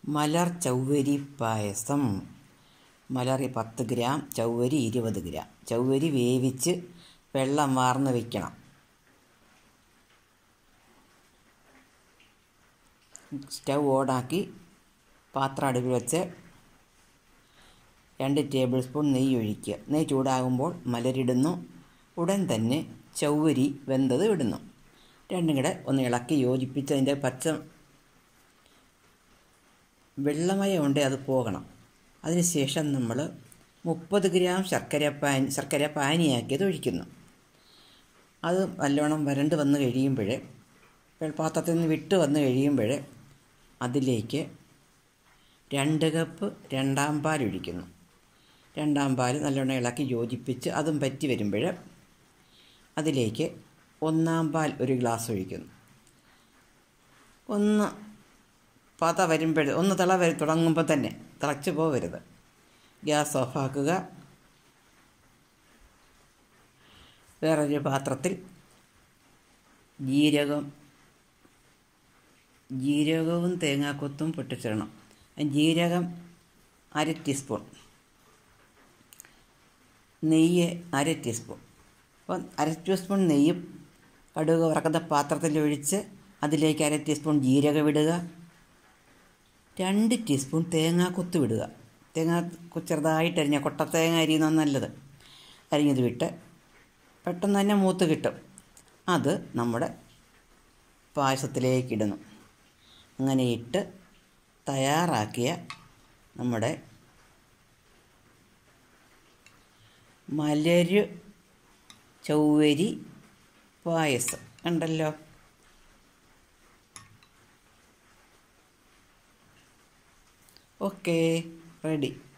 മലർ ചവ്വരി പായസം. മലർ 10 gram, ചവ്വരി 20 gram. ചവ്വരി വേവിച്ച് വെള്ളം വാർന്ന് വയ്ക്കണം. സ്റ്റൗ ഓണാക്കി പാത്രം അടുപ്പിൽ വെച്ച് 2 ടേബിൾ സ്പൂൺ നെയ്യ് ഒഴിക്കുക. നെയ്യ് ചൂടാകുമ്പോൾ മലരിടുന്നു. ഉടൻ തന്നെ ചവ്വരി വെന്തത് ഇടുന്നു. രണ്ടും കൂടെ ഒന്ന് ഇളക്കി യോജിപ്പിച്ച് അതിൻ്റെ പച്ച വെള്ളമയം ഉണ്ട് അത് പോകണം. അതിനുശേഷം നമ്മൾ 30 ഗ്രാം ശർക്കര പാനിയാക്കിയത് ഒഴിക്കുന്നു. അത് നല്ലോണം വരണ്ട് വന്ന് കഴിയുമ്പോൾ, പാത്രത്തിൽ നിന്ന് വിട്ട് വന്ന് കഴിയുമ്പോൾ അതിലേക്ക് 2 കപ്പ് രണ്ടാം പാൽ ഒഴിക്കുന്നു. രണ്ടാം പാൽ നല്ലോണം ഇളക്കി യോജിപ്പിച്ച് അതും പറ്റി വരുമ്പോൾ അതിലേക്ക് 1-ാം പാൽ 1 ഗ്ലാസ് ഒഴിക്കുന്നു. ഒന്ന് തിള തുടങ്ങുമ്പോൾ തന്നെ തിളച്ച് പോകരുത്. ഗ്യാസ് ഓഫാക്കുക. വേറൊരു പാത്രത്തിൽ ജീരകവും തേങ്ങാക്കൊത്തും പൊട്ടിച്ചിടണം. ജീരകം 1/2 ടീസ്പൂൺ, നെയ്യ് 1/2 ടീസ്പൂൺ. അപ്പം 1/2 ടീസ്പൂൺ നെയ്യും കടുക് വറക്കുന്ന പാത്രത്തിലൊഴിച്ച് അതിലേക്ക് 1/2 ടീസ്പൂൺ ജീരകം ഇടുക. 2 ടീസ്പൂൺ തേങ്ങാക്കൊത്ത് വിടുക. ചെറുതായിട്ട് അരിഞ്ഞ കൊട്ടത്തേങ്ങ അരിയുന്നത് നല്ലത്. അരിഞ്ഞത് വിട്ട് പെട്ടെന്ന് തന്നെ മൂത്ത് കിട്ടും. അത് നമ്മുടെ പായസത്തിലേക്ക് ഇടുന്നു. അങ്ങനെ ഇട്ട് തയ്യാറാക്കിയ നമ്മുടെ മലര് ചവ്വരി പായസം ഉണ്ടല്ലോ. Okay, ready.